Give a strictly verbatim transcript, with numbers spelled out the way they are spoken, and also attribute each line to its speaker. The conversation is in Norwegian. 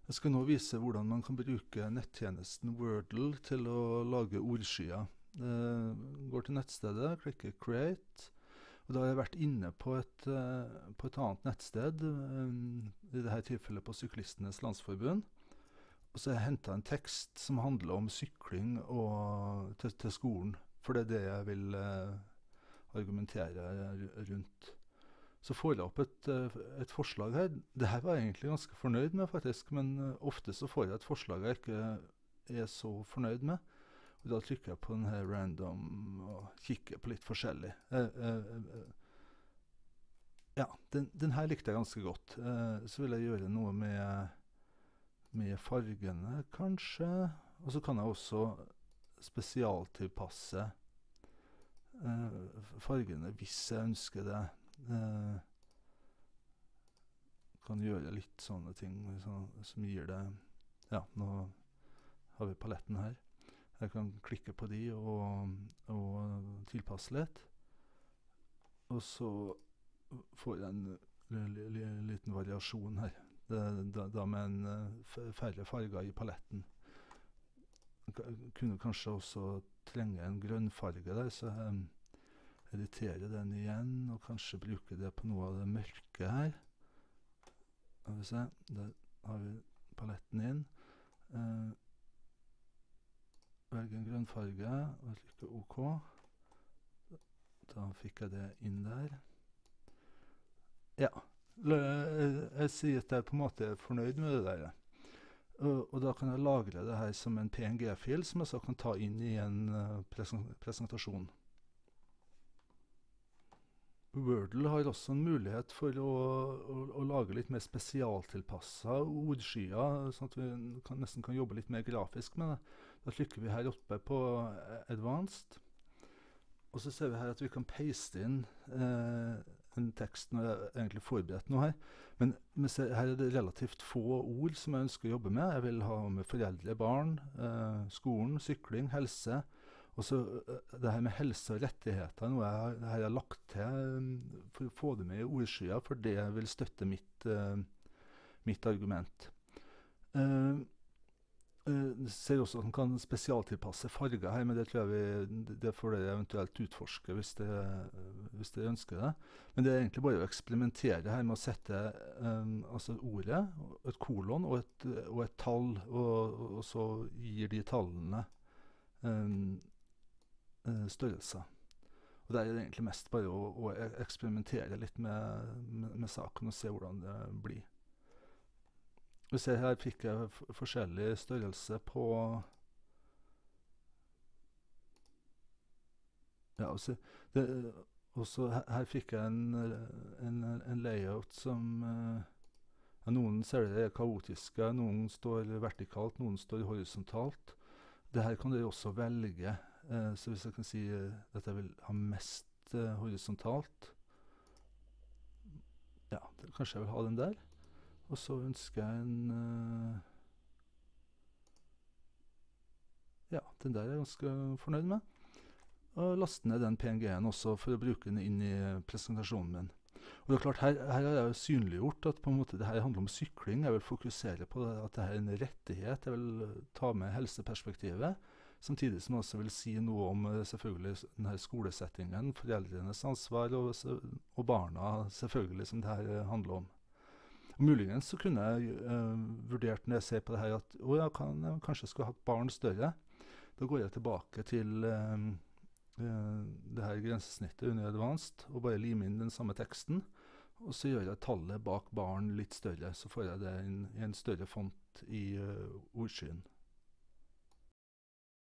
Speaker 1: Jeg skal nå vise hvordan man kan bruke nettjenesten Wordle til å lage ordskyer. Eh, går til nettstedet, klikker Create, og da har jeg vært inne på et, eh, på et annet nettsted, eh, i dette tilfellet på Syklistenes Landsforbund. Og så har jeg hentet en tekst som handler om sykling og til, til skolen, for det er det jeg vil eh, argumentere ru- rundt. Så får jeg opp et, eh, et forslag her. Det her var jeg egentlig ganske fornøyd med faktisk, men eh, ofte så får jeg et forslag jeg ikke er så fornøyd med. Og da trykker jeg på den her random og kikker på litt forskjellig. Eh, eh, eh, ja, den, den her likte jeg ganske godt. Eh, så vil jeg gjøre noe med, med fargene, kanskje. Og så kan jeg også spesialtilpasse eh, f- fargene hvis jeg ønsker det. Eh, kan gjøre litt sånne ting som, som gir det. Ja, nå har vi paletten her. Jeg kan klikke på de og, og tilpasse litt. Og så får jeg en li, li, li, liten variasjon her. Det, da, da med en eh, f- færre farger i paletten. Jeg ka- kunne kanskje også trenge en grønnfarge der, så jeg editere den igjen, og kanskje bruke det på noe av det mørke her. Skal vi se, der har vi paletten inn. Eh, velge en grønnfarge, og trykke OK. Da fikk jeg det inn der. Ja, Lø- jeg, jeg sier at jeg på en måte er fornøyd med det der. Og, og da kan jeg lagre det her som en P N G-fil, som jeg så kan ta inn i en eh, presen presentasjon. Wordle har også en mulighet for å, å, å lage litt mer spesialtilpassa ordskyer, sånn at vi kan, nesten kan jobbe litt mer grafisk med det. Da trykker vi her oppe på eh, Advanced, og så ser vi her at vi kan paste inn eh, en tekst. Nå har jeg egentlig forberedt noe her, men vi ser, her er det relativt få ord som jeg ønsker å jobbe med. Jeg vil ha med foreldre, barn, eh, skolen, sykling, helse. Og så øh, det her med helse og rettigheter, noe jeg har, har jeg lagt til um, for å få det med i ordskya, for det vil støtte mitt, uh, mitt argument. Uh, uh, ser også at man kan spesialtilpasse farger her, men det tror jeg vi, det- det får dere eventuelt utforske hvis dere, hvis dere ønsker det. Men det er egentlig bare å eksperimentere her med å sette um, altså ordet, et kolon og et, og et tall, og, og så gir de tallene um, eh, størrelser. Og der er det egentlig mest bare å, å e- eksperimentere litt med, med, med saken og se hvordan det blir. Vi ser her fikk jeg f forskjellig størrelse på ja, altså, det, også her, her fikk jeg en, eh, en, en layout som eh, ja, noen ser det er kaotiske, noen står vertikalt, noen står horisontalt. Det her kan dere også velge. Eh, så hvis jeg kan si eh, at jeg vil ha mest eh, horisontalt, ja, det, kanskje jeg vil ha den der. Og så ønsker jeg en eh, ja, den der er jeg ganske fornøyd med. Og laste ned den P N G-en også for å bruke den inn i eh, presentasjonen min. Og det er klart, her, her har jeg jo synliggjort at på en måte det her handler om sykling. Jeg vil fokusere på det, at det her er en rettighet. Jeg vil eh, ta med helseperspektivet. Samtidig som jeg også vil si noe om eh, selvfølgelig s- den her skolesettingen, foreldrenes ansvar og, s- og barna selvfølgelig som det her eh, handler om. Og muligens så kunne jeg eh, vurdert når jeg ser på det her at å, jeg kan, jeg kanskje skulle hatt barn større. Da går jeg tilbake til eh, eh, det her grensesnittet under advanced og bare limer inn den samme teksten. Og så gjør jeg tallet bak barn litt større, så får jeg det inn i en større font i eh, ordskyen.